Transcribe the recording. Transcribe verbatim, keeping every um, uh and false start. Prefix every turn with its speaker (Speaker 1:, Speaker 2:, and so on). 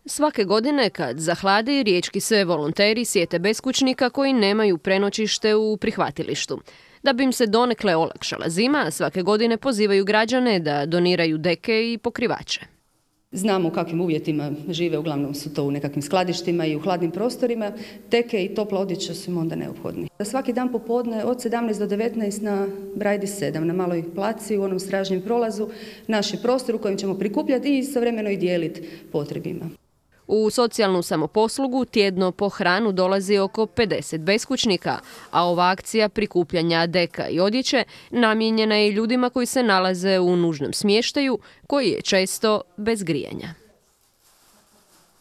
Speaker 1: Svake godine kad zahladi, riječki se volonteri sjete beskućnika koji nemaju prenoćište u prihvatilištu. Da bi im se donekle olakšala zima, svake godine pozivaju građane da doniraju deke i pokrivače.
Speaker 2: Znamo u kakvim uvjetima žive, uglavnom su to u nekakvim skladištima i u hladnim prostorima. Deke i topla odjeća su im onda neophodni. Svaki dan popodne od sedamnaest do devetnaest na Brajdi sedam, na Maloj placi, u onom stražnjem prolazu, naš je prostor u kojem ćemo prikupljati i istovremeno i dijeliti potrebima.
Speaker 1: U socijalnu samoposlugu tjedno po hranu dolazi oko pedeset beskućnika, a ova akcija prikupljanja deka i odjeće namijenjena je ljudima koji se nalaze u nužnom smještaju, koji je često bez grijanja.